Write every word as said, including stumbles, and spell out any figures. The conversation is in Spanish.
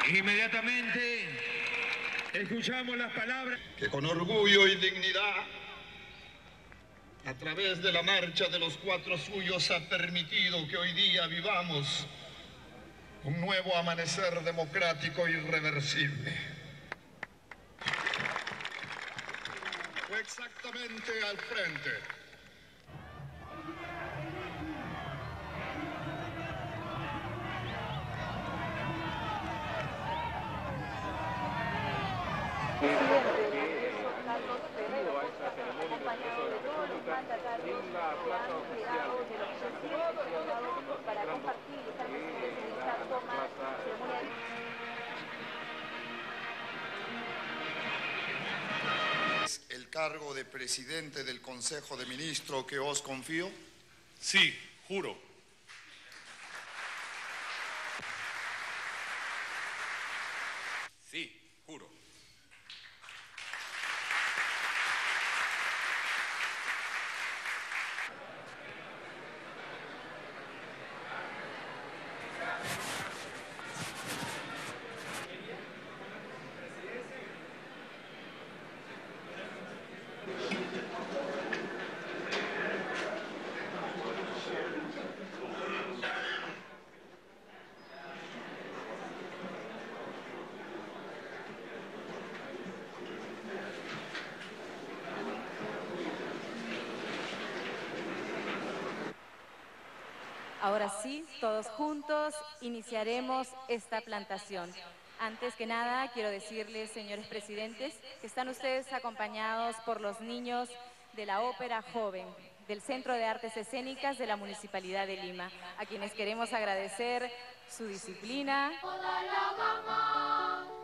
Inmediatamente escuchamos las palabras que con orgullo y dignidad, a través de la marcha de los cuatro suyos, ha permitido que hoy día vivamos un nuevo amanecer democrático irreversible. Fue exactamente al frente el cargo de presidente del Consejo de Ministros que os confío. Sí, juro. Sí, juro. Ahora sí, todos juntos iniciaremos esta plantación. Antes que nada, quiero decirles, señores presidentes, que están ustedes acompañados por los niños de la Ópera Joven, del Centro de Artes Escénicas de la Municipalidad de Lima, a quienes queremos agradecer su disciplina.